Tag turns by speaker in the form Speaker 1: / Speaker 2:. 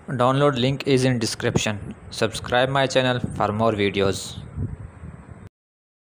Speaker 1: Download link is in description. Subscribe my channel for more videos.